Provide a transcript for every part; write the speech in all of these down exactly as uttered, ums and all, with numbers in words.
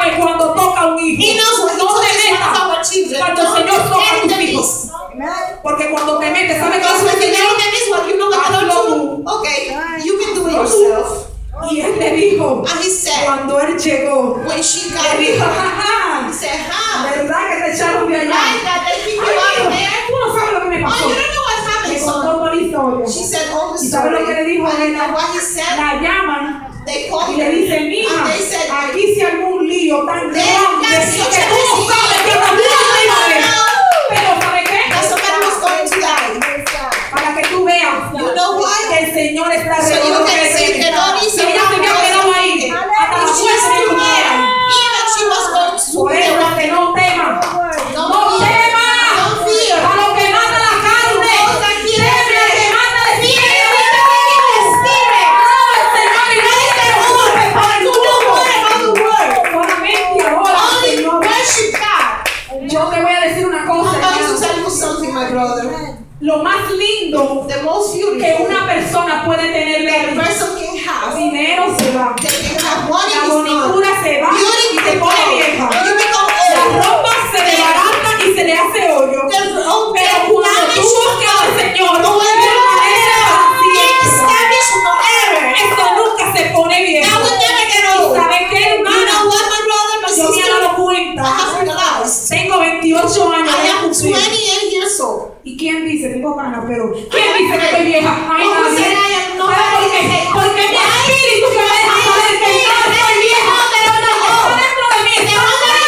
sabe cuando toca a un hijo. He knows what he No te touches one metas of our children. cuando el Señor Don't toca a get tus them hijos. is. Porque cuando te metes, ¿sabes qué Because hace when el you Señor? get them is what you know what the Hazlo Lord tú. do. Okay, you can do it yourself. Y él le dijo, And he said, cuando él llegó, when she le got dijo, here, jaja, he said, huh? ¿verdad que te echaron de allá? Right, that they kick you Ay, out of hijo, there? tú no sabes lo que me Oh, pasó. you don't know what Me happened, contó son. toda la historia. She said all the ¿Y sabes story. lo que le dijo a And you ella? know what he said? La llaman They y called le her. dicen, mija, And they said, aquí se armó un lío tan They grande got que such tú a no messy sabes que deal. la vida te iba a ver. No. Pero ¿sabe qué? that somebody was going to die. Para que tú veas You know what? que el Señor está So you alrededor can de see ti. the Lord is Si ella se había quedado ahí, hasta la If she's muerte de still tu there, vida. even she was going to Por be eso es around. que no temas. Don't No fear. temas Don't fear. a lo que mata la carne. Those that kill Teme the al que mata el Fear espíritu. the wicked spirit. Alaba al Señor y no te preocupes por el Do not worry about the word. Solamente ahora, Only Señor. worship God. Yo te voy a decir una cosa. I'm going to hermano. tell you something, my brother. Lo más lindo The most que beautiful una persona puede tener that a de person can have, dinero se va. they can have money La is gone. bonitura se va Beauty y can se go. pone vieja. You become La old. ropa se desbarata y se le hace hoyo. The rope Pero that cuando damage tú you buscas al Señor, But when you permanece para siempre. establish forever. Esto nunca se pone viejo. That will never get ¿Y old. sabes qué, You know hermano? what, my brother, my Yo me he sister? dado I cuenta. have realized. Tengo veintiocho años. I voy a am cumplir. twenty-eight years old. ¿Y quién dice? Tengo ganas, pero ¿quién dice que estoy vieja? Ay, Who nadie. said I am not? ¿Sabes por qué? Porque mi espíritu me deja saber que no estoy vieja, pero no está dentro de mí. Está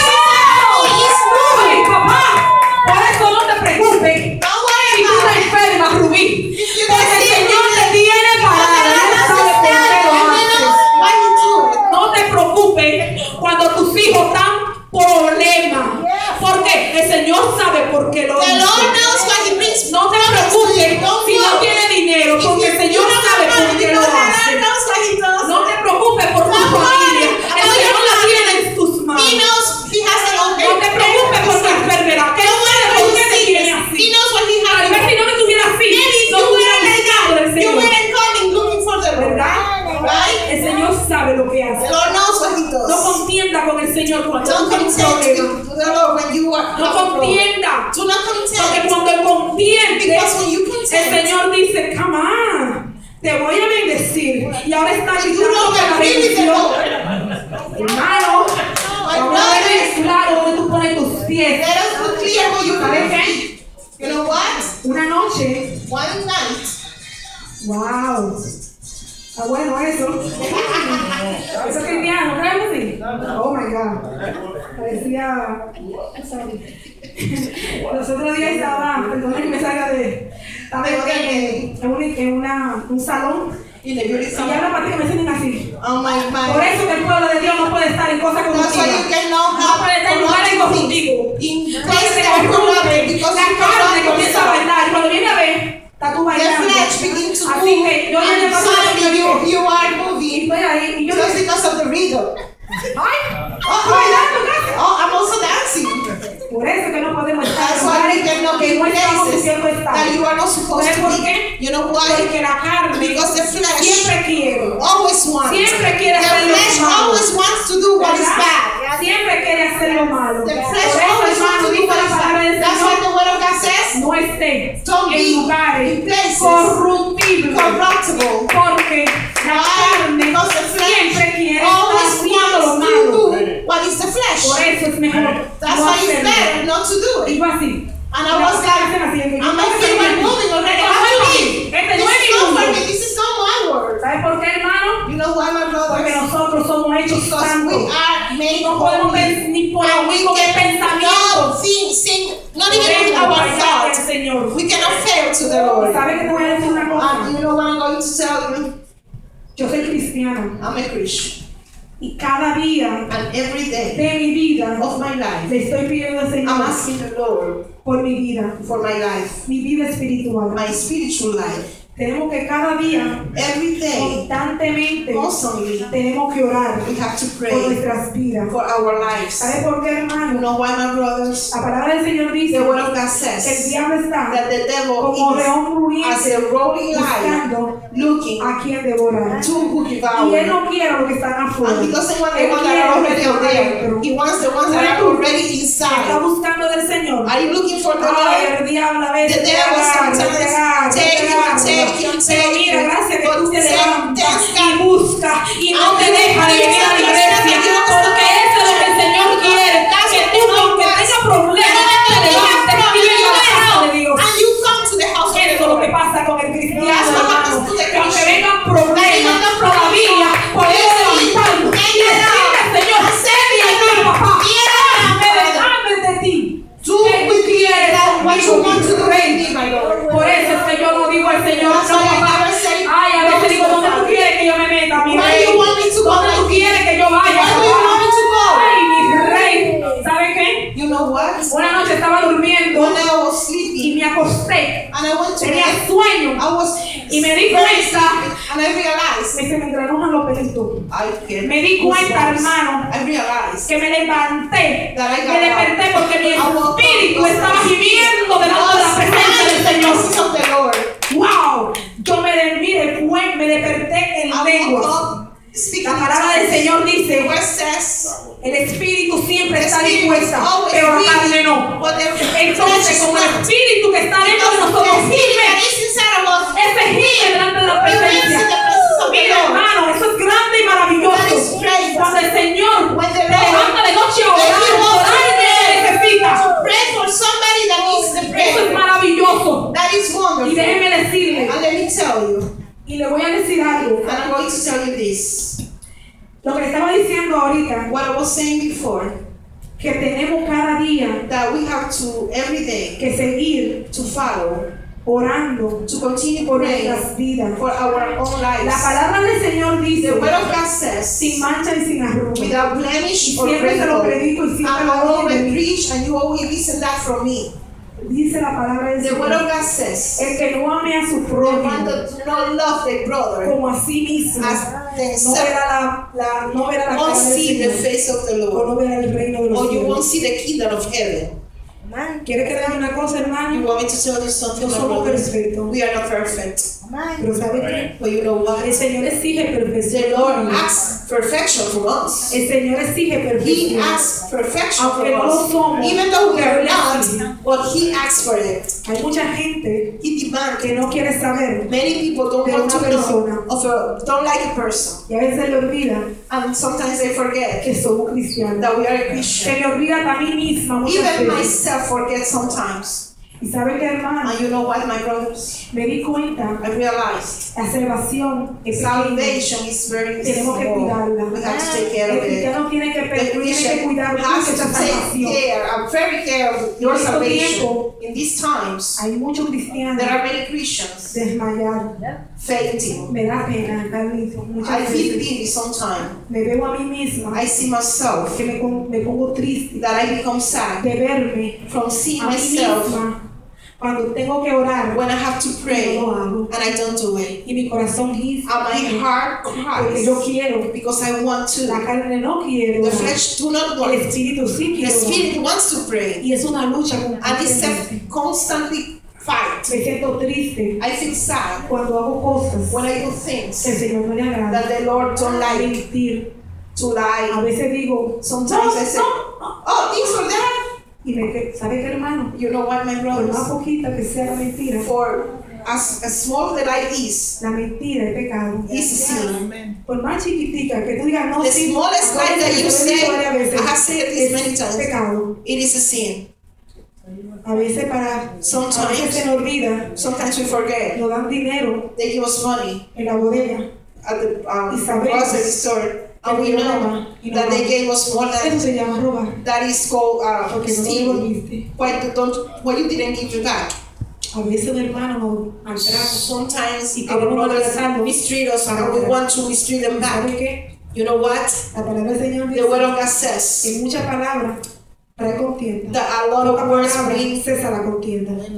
dentro de mí. Ay, papá, por eso no te preocupes. Don't worry Si tú about te it. enfermas, Rubí, you porque can el see Señor me, te tiene parada. Él sabe por qué lo haces. Why you do it? No te preocupes cuando tus hijos están problemas, porque el Señor sabe por qué lo The hizo. Lord knows why He brings No te problems to preocupes you. Don't si no worry. tiene dinero, If porque you- el you Señor don't sabe have por money, qué because lo the Lord hace. knows why He does No te preocupes por tu Don't familia, worry. el Señor la tiene en tus He manos. knows He has an open. No te preocupes por tu enfermedad, que Don't worry no about por qué your te tiene sickness. así. He knows what He Tal has. vez si no te tuviera así, Maybe no you hubiera weren't like buscado that. del You Señor. weren't coming looking for the Lord. ¿Verdad? Right? El Señor sabe lo que The hace. Lord knows what He No does. contienda con el Señor cuando Don't tú tienes un contend problema. with the Lord when you are No have a problem. contienda. Do not Porque contend. cuando él contiende, Because when you el contend, Señor dice, come on, te voy a bendecir. Y ahora está you gritando don't que la agree with the bendición. Lord. Hermano, My vamos a ver brothers, claro donde tú pones tus pies. let us be clear what you ¿Sabes believe. qué? You know what? Una noche, One night, wow, está bueno eso. Eso es cristiano, ¿crees que sí? Oh my God. Parecía. Los otros días estaba, perdón que me salga de. Estaba en, en, en, un, en una, un salón. in the beauty Y salon. habla para ti que me enseñen así. Oh my, Por my. eso que el pueblo de Dios no puede estar en cosas That's why you corruptivas. cannot No puede estar en lugares have corruptivos. in Porque places se that are corrupted corrompe. because La you carne corrupt comienza a yourself. bailar. Y cuando viene a ver, está tú The bailando. flesh begins to Así move, que yo ya le and paso la suddenly you, you are Y moving estoy ahí. Y yo just digo, because of the rhythm. ay, Oh, estoy bailando casi. oh, I'm also dancing. Por eso que no podemos estar That's en why we lugares cannot be que no in estamos places diciendo estar. that you are not supposed ¿Sabes to por be. qué? You know why? Porque la carne Because the flesh siempre quiere. always wants. Siempre quiere The hacer lo flesh malo. always wants to do what is ¿Verdad? bad. Siempre quiere hacer lo malo. The Por flesh eso, always wants hermano, to do dice what la is palabra bad. del That's why Señor, the word of God says, no esté don't en be lugares in places corruptibles. corruptible. Porque la carne Because the flesh siempre quiere estar always haciendo lo wants to malo. do what is the flesh. Por eso es mejor That's no why it's hacerlo. better not to do Y it. yo así. And Y I la was otra like, vez así, en que yo and my tengo que feet were salir. moving already. Esto I no es have to para mí. leave. Este no This es is mi not for mundo. me. This is not my word. ¿Sabes por qué, hermano? You know why, my Porque brothers? nosotros somos hechos Because we santos. are made No podemos holy. ver ni por And we ni con el can pensamiento. not think, think, not even with Podemos our fallar al thoughts. Señor. We cannot fail to the Lord. ¿Sabes que te voy a decir una cosa? And you know what I'm going to tell you? Yo soy cristiana I'm a Christian. y cada día And every day de mi vida of my life, le estoy pidiendo al I'm Señor asking the Lord por mi vida, for my life, mi vida espiritual. my spiritual life. Tenemos que cada día, every day, constantemente, constantly, tenemos que orar we have to por pray nuestras vidas. for our lives. ¿Sabe por qué, You hermano? know why, my brothers? La palabra del Señor dice The word of God que el says diablo está that the devil como is león as rugiente a rolling lion buscando looking a quien devorar. to who Y él devour. no quiere a los que están afuera. And he doesn't want the Él ones that quiere are a los que already están out there. adentro. He wants the ones that are already Está inside. buscando del Señor. Are you looking for the Ay, Lord? el diablo a veces The te devil agarra, te sometimes agarra, te take you, agarra. take you, Pero take mira, you. gracias que But tú te thank- levantas thank y God. buscas y no And te you dejas de venir a la understand iglesia. that you Porque eso es lo que el Señor quiere. That's Que what tú, the Lord aunque wants. tengas problemas, te levantes y vengas a la casa de Dios. And you come to the house of the Eso es lo que Lord. pasa con el cristiano, That's what hermano. happens to the Que aunque Christian. vengan problemas, todavía podemos levantarnos y decirle, Señor, sé mi ayuda, papá. Dame de, dame de ti. Do ¿Qué tú with me quieres that what you conmigo, want to mi do rey? with me, my Lord. Por eso es que yo no digo al Señor, That's no, why I papá. never say, Ay, a veces "No, digo, ¿dónde tú Father. quieres que yo me meta, mi Where rey? do you want me to go, ¿Dónde tú my quieres que yo vaya, Where do you papá? want me to go? Ay, mi rey. ¿Sabe qué? You know what? Una noche estaba durmiendo One day I was y sleeping me acosté. and I went to Tenía bed. sueño. I was Y me di very cuenta. sleepy and I realized Me, se me engranujan los pelitos. I get Me di cuenta, goosebumps. hermano, I realized que me levanté. That I got Me desperté porque mi I woke up espíritu because estaba gimiendo delante de la was presencia del in the Señor. presence of the Lord. ¡Wow! Yo me dormí después, me desperté en I woke lengua. up speaking La in palabra del tongues. Señor The dice, word says el espíritu siempre the está spirit is dispuesta, always pero la carne willing, no. but the Entonces, flesh is como el not. espíritu que está dentro de Because nosotros the spirit that gime, is inside of us, ese gime delante de la it lives in presencia. the presence of the Mira, Lord. hermano, eso es grande y That is maravilloso. great. Cuando el Señor When the te levanta de noche a When orar he por walks alguien que necesita. to pray for somebody that needs the Eso es prayer. maravilloso. That is Y wonderful. déjeme decirle, And let me tell you, y le voy a decir algo. and I'm going to tell you this. Lo que le estaba diciendo ahorita, What I was saying before, que tenemos cada día that we have to every day que seguir to follow, orando to continue por praying nuestras vidas. for our own La lives. palabra del Señor dice, The word of God says, sin mancha y sin arruga. without blemish or Siempre se lo wrinkle. predico y And siempre I lo always oyen. preach, and you always listen that from me. Dice la palabra del The word of Señor, God says, el que no ame a su the one prójimo that do not love their brother como a sí mismo, as no themselves verá la, la, no verá la won't cara del see the Señor, face of the o Lord, no verá el reino de los or you cielos. won't see the kingdom of heaven. ¿Quiere que le diga una cosa, You hermano? want me to tell you something, No my somos brother? perfectos, We are not perfect. pero ¿sabe qué? But you know what? El Señor exige The perfección. Lord asks perfection from us. El Señor exige He perfección. asks perfection Aunque from no lo us. somos, Even though we are pero Él exige. not, but He asks for it. Hay mucha gente He demands. que no quiere saber Many people don't De want una to know persona. of a, don't like a person. y a veces le olvida And sometimes they forget que somos cristianos. that we are a Se Christian. me olvida a mí misma muchas Even veces. myself forget sometimes. Y sabe que, hermano, And you know what, my brothers? me di cuenta, I realized la salvación es pequeña. salvation is very Tenemos que small. cuidarla. We have to take care El of it. cristiano tiene que, The tiene que Christian cuidar mucho has esa to take salvación. care, I'm very care of your En estos salvation. tiempos, In these times, hay muchos cristianos there are many Christians desmayados. fainting. Me da pena, Carlito, I muchas feel veces. pity sometimes. Me veo a mí misma I see myself que me, pon- me pongo triste that I become sad de verme from seeing a mí myself misma cuando tengo que orar when I have to pray no lo hago. and I don't do it. Y mi corazón dice And my heart porque cries yo quiero, because I want la to. carne no quiere, The orar. flesh do not El want. espíritu sí The quiere orar. spirit wants to pray. Y es una lucha And it's constante. a constantly fight. Me siento triste I feel sad cuando hago cosas when I do que el things Señor no le agrada. that the Lord don't like Mentir. to A lie. veces digo, Sometimes I say, no. oh, this or that. Y me que- ¿sabe qué, hermano? You know what, my Por más brothers? poquita que sea la mentira, For as, as small the lie is, la mentira es pecado. is a sin. Por más chiquitica que tú digas, no, The sí, smallest lie acuérdate that que you te lo he dicho say, varias veces, I have said this many es times, pecado. it is a sin. A veces para, a veces Sometimes, se nos olvida, sometimes we forget. nos dan dinero They give us money en la bodega. at the um, Y sabemos grocery store, and we know that they gave us more Eso than se llama robar, that is called uh, porque no lo stealing. devolviste. Why you don't? Why you didn't give you back? A veces un hermano nos maltrata. Sometimes Y our queremos brothers maltratarlos. mistreat us, and we want to mistreat them ¿Sabe back. qué? You know what? La palabra del Señor The word dice of God says que muchas palabras trae contienda. that a lot Poca of words palabra bring. cesa la contienda. Amen.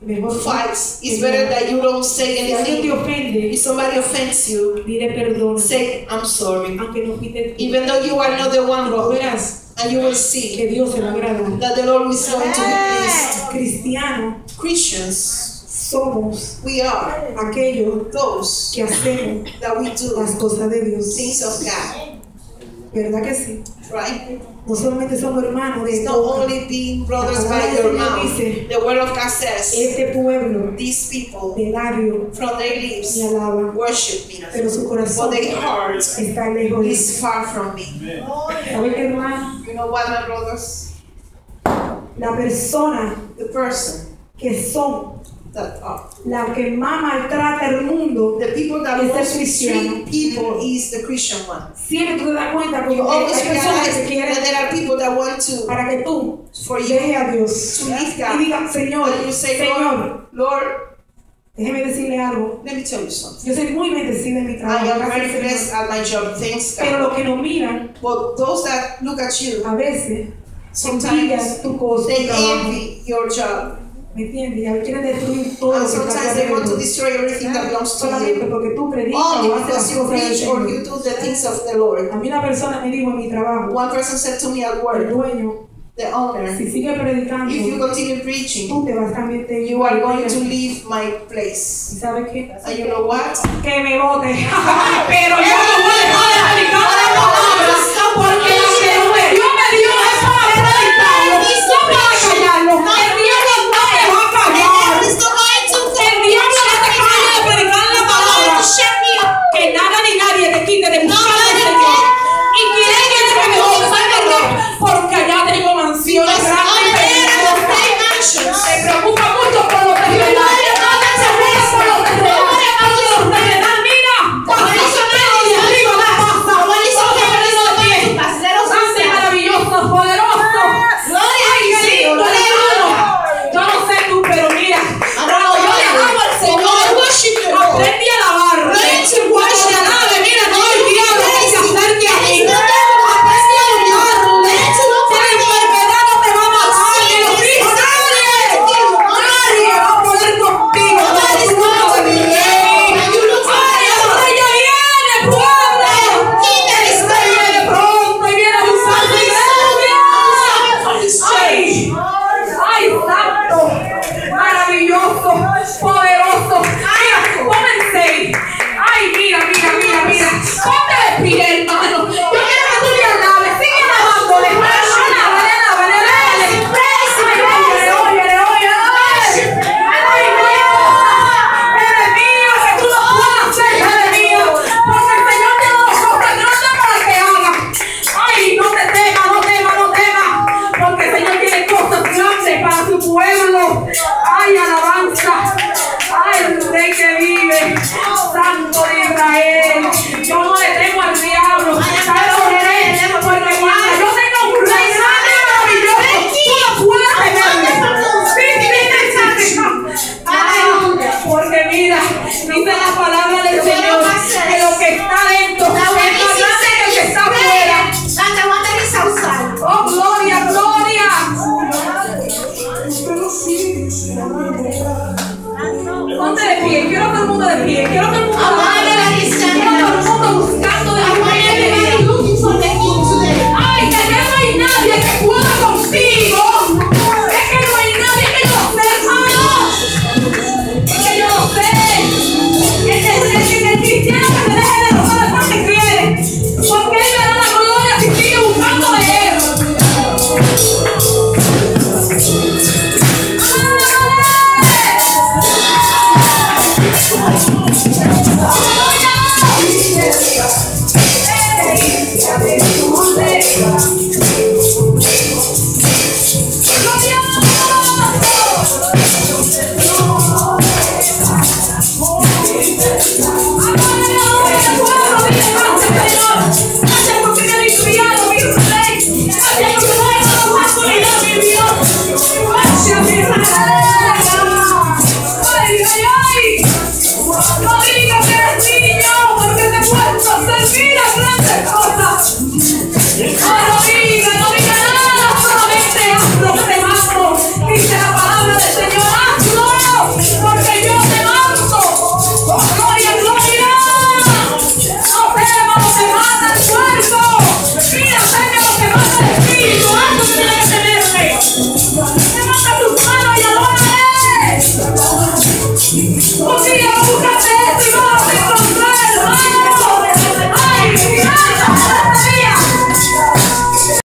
Mejor fights. It's better that you don't say si alguien te anything. ofende, If somebody offends you, dile perdón. say, I'm sorry. Aunque no fuiste tú. Even though you are not the one Tú wrong, verás and you will see que Dios se va a agradar. that the Lord is going to be pleased. Cristianos Christians, somos we are aquellos those que hacemos that we do las cosas de Dios. things of God, ¿Verdad que sí? right? No solamente somos hermanos de It's not boca. only being brothers La by palabra your del Señor mouth. dice, The word of God says, este pueblo these people de labio from their lips me alaba, worship me, pero su but corazón their heart está lejos de is far from me. ¿Sabe qué, hermano? You know what, my brothers? La persona The person que son that are la que más maltrata el mundo, the people that es el most cristiano. mistreat people is the Christian one. Siempre tú te das cuenta porque You always hay personas que realize te quieren that there are people that want to para que tú for you dejes a Dios to leave y God. diga, Señor, And you say, Señor, Lord, Lord, déjeme decirle algo. let me tell you something. Yo soy muy bendecida en mi I trabajo, am gracias very al Señor. blessed at my job, thanks Pero God. los que nos miran, But those that look at you, a veces, sometimes envidian tu cosa, they tu trabajo. envy your job. ¿Me entiendes? Y a veces quieren destruir todo And lo que está sometimes they want to alrededor. destroy everything that belongs to Solamente you. porque tú predicas Only o haces las because you cosas del preach or Señor. you do the things of the Lord. A mí una persona me dijo en mi trabajo, One person said to me at el work, dueño, the owner, si sigue predicando, if you continue preaching, tú te vas también te you are going to leave my place. ¿Y sabes qué? And you know what? Que me vote. Pero yo no voy a dejar de predicar.